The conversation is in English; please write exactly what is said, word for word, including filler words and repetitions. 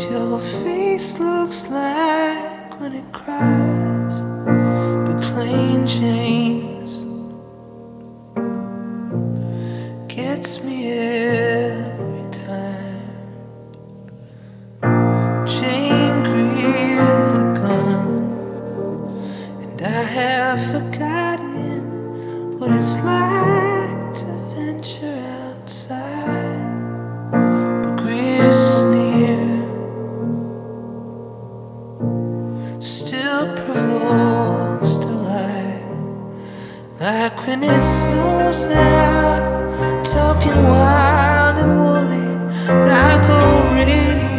your face looks like when it cries. But plain James gets me every time. Jane Greer the gun, and I have forgotten what it's like to venture outside. But Greer's sneer still provokes delight, like when it snows out, talking wild and woolly, like old radio.